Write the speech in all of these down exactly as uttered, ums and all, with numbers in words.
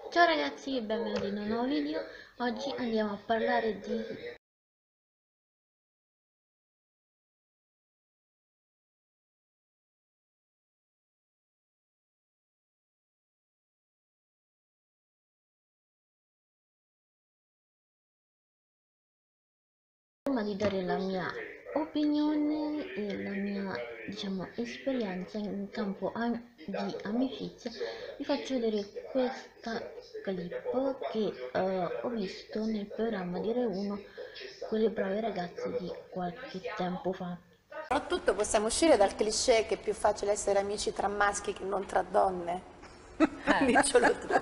Ciao ragazzi e benvenuti in un nuovo video. Oggi andiamo a parlare di prima di dare la mia opinione e la mia, diciamo, esperienza in campo am- di amicizia, vi faccio vedere questa clip che eh, ho visto nel programma di Rai uno con le brave ragazze di qualche tempo fa. Soprattutto possiamo uscire dal cliché che è più facile essere amici tra maschi che non tra donne. Dicelo tu.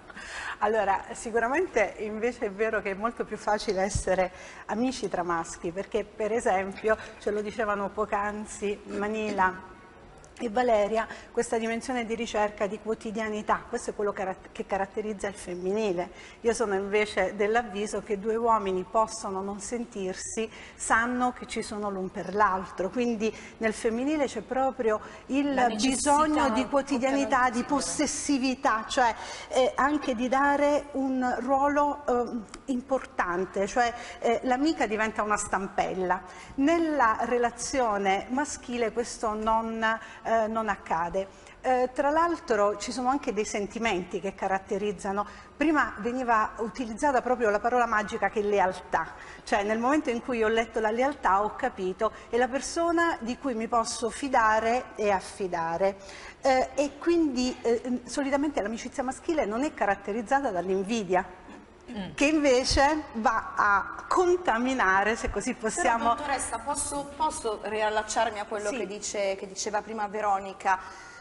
Allora, sicuramente invece è vero che è molto più facile essere amici tra maschi, perché per esempio, ce lo dicevano poc'anzi Manila e Valeria, questa dimensione di ricerca di quotidianità, questo è quello che caratterizza il femminile. Io sono invece dell'avviso che due uomini possono non sentirsi, sanno che ci sono l'un per l'altro, quindi nel femminile c'è proprio il bisogno di quotidianità, di possessività, cioè eh, anche di dare un ruolo eh, importante, cioè eh, l'amica diventa una stampella. Nella relazione maschile questo non Eh, non accade. Eh, tra l'altro ci sono anche dei sentimenti che caratterizzano. Prima veniva utilizzata proprio la parola magica che è lealtà, cioè nel momento in cui ho letto la lealtà ho capito è la persona di cui mi posso fidare e affidare. Eh, e quindi eh, solitamente l'amicizia maschile non è caratterizzata dall'invidia, che invece va a contaminare, se così possiamo... Però, dottoressa, posso, posso riallacciarmi a quello Sì. che, dice, che diceva prima Veronica?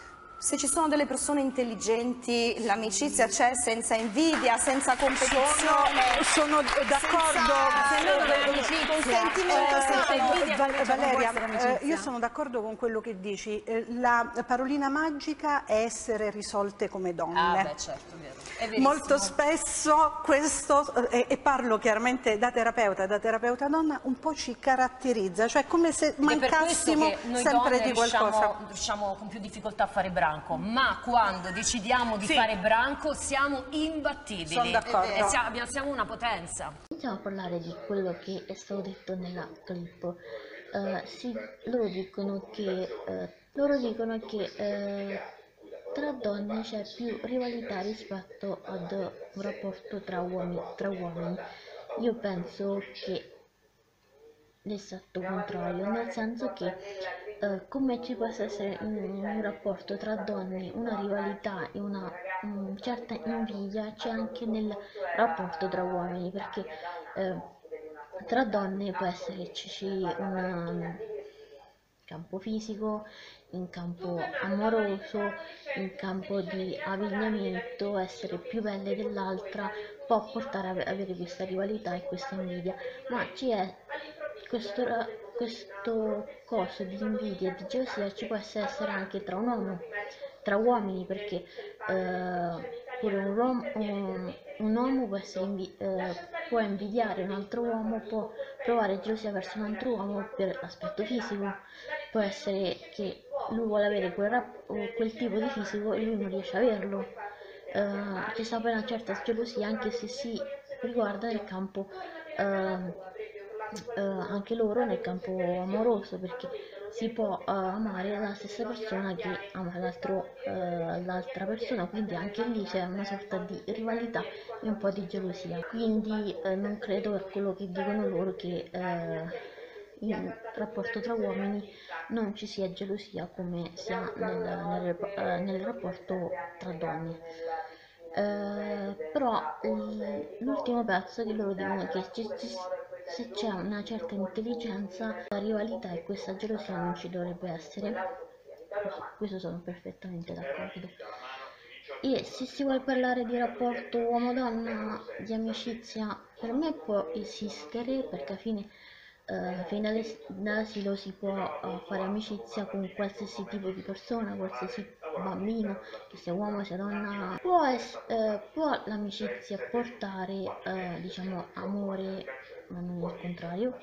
Se ci sono delle persone intelligenti, l'amicizia c'è senza invidia, senza competizione. Sono, sono d'accordo. Se no dove amicizia? Consentimento senza invidia. Valeria, eh, io sono d'accordo con quello che dici. Eh, La parolina magica è essere risolte come donne. Ah, beh, certo, vero. È verissimo. Molto spesso questo, eh, e parlo chiaramente da terapeuta, da terapeuta donna, un po' ci caratterizza, cioè come se mancassimo noi sempre donne di qualcosa. riusciamo, riusciamo con più difficoltà a fare branco, ma quando decidiamo di Sì. fare branco siamo imbattibili. Sono d'accordo. E siamo, siamo una potenza. Iniziamo a parlare di quello che è stato detto nella clip. Eh, sì, loro dicono che, eh, loro dicono che eh, tra donne c'è più rivalità rispetto ad un rapporto tra uomini, tra uomini. Io penso che l'esatto contrario, nel senso che eh, come ci possa essere in un rapporto tra donne una rivalità e una um, certa invidia, c'è anche nel rapporto tra uomini, perché eh, tra donne può esserci un um, campo fisico, in campo amoroso, in campo di abbigliamento, essere più belle dell'altra può portare ad avere questa rivalità e questa invidia, ma ci è questo, questo coso di invidia e di gelosia ci può essere anche tra un uomo, tra uomini, perché eh, pure un, uomo, un, un uomo può, essere invi eh, può invidiare un altro uomo, può provare gelosia verso un altro uomo per l'aspetto fisico, può essere che lui vuole avere quel, quel tipo di fisico e lui non riesce a averlo. Uh, c'è sempre una certa gelosia anche se si riguarda nel campo uh, uh, anche loro nel campo amoroso, perché si può uh, amare la stessa persona che ama l'altra uh, persona, quindi anche lì c'è una sorta di rivalità e un po' di gelosia, quindi uh, non credo per quello che dicono loro che uh, in rapporto tra uomini non ci sia gelosia come si ha nel, nel, uh, nel rapporto tra donne. Uh, però l'ultimo pezzo che loro dicono è che ci, ci, se c'è una certa intelligenza, la rivalità e questa gelosia non ci dovrebbe essere. Questo sono perfettamente d'accordo. E se si vuole parlare di rapporto uomo-donna, di amicizia, per me può esistere, perché alla fine Uh, fino all'asilo si può uh, fare amicizia con qualsiasi tipo di persona, qualsiasi bambino, che sia uomo sia donna. Può, uh, può l'amicizia portare, uh, diciamo, amore, ma non il contrario,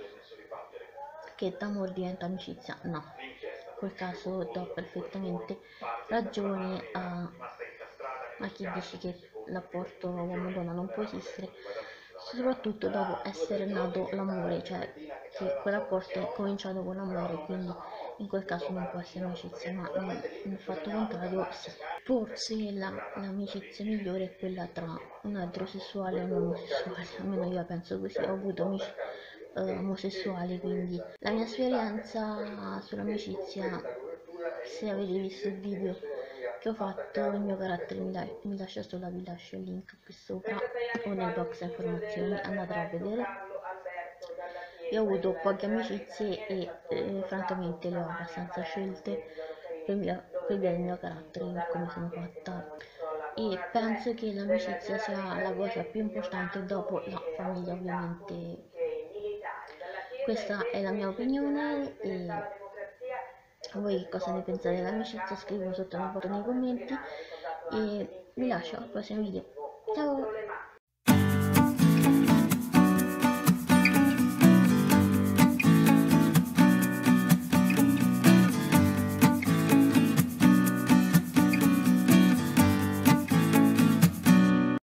che d'amore diventa amicizia? No. In quel caso do perfettamente ragione a, a chi dice che l'apporto uomo-donna non può esistere, soprattutto dopo essere nato l'amore, cioè che quell'apporto è cominciato con l'amore, quindi in quel caso non può essere amicizia, ma nel, nel fatto contrario sì. Forse la, l'amicizia migliore è quella tra un eterosessuale e un omosessuale, almeno io la penso così. Ho avuto amici eh, omosessuali, quindi la mia esperienza sull'amicizia, se avete visto il video che ho fatto, il mio carattere mi, la- mi lascia sola, vi lascio il link qui sopra o nel box informazioni, andatela a vedere. Io ho avuto poche amicizie e eh, francamente le ho abbastanza scelte per, mia, per via del mio carattere, per come sono fatta, e penso che l'amicizia sia la cosa più importante dopo la famiglia, ovviamente. Questa è la mia opinione e voi cosa ne pensate dell'amicizia? Scrivimi sotto nel botto nei commenti e vi lascio al prossimo video. Ciao!